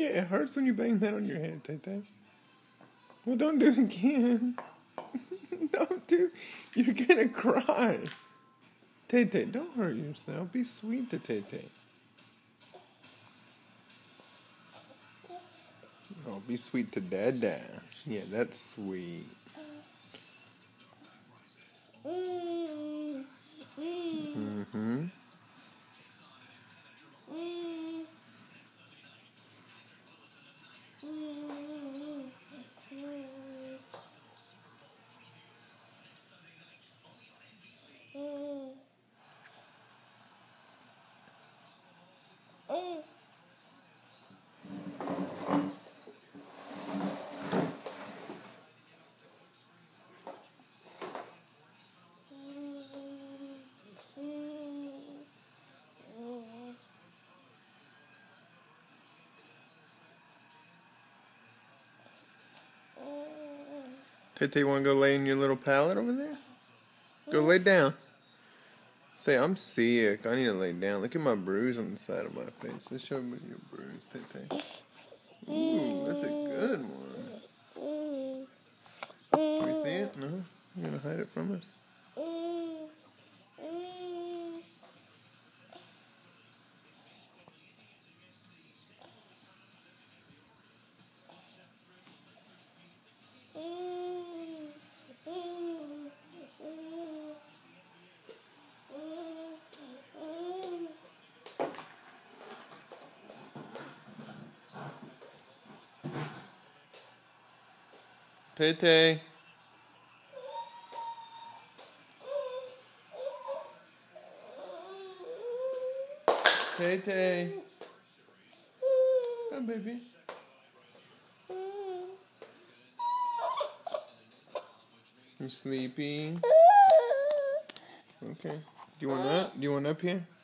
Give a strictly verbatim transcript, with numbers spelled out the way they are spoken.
Yeah, it hurts when you bang that on your head, TayTay. Well, don't do it again. Don't do. You're gonna cry. TayTay, don't hurt yourself. Be sweet to TayTay. Oh, be sweet to Dada. Yeah, that's sweet. Mm-hmm. TayTay, want to go lay in your little pallet over there? Go lay down. Say, I'm si-yick. I need to lay down. Look at my bruise on the side of my face. Let's show me your bruise, TayTay. Ooh, that's a good one. Can we see it? No? You're going to hide it from us? TayTay. TayTay. Come, baby. You sleepy? Okay. Do you want up? Do you want up here?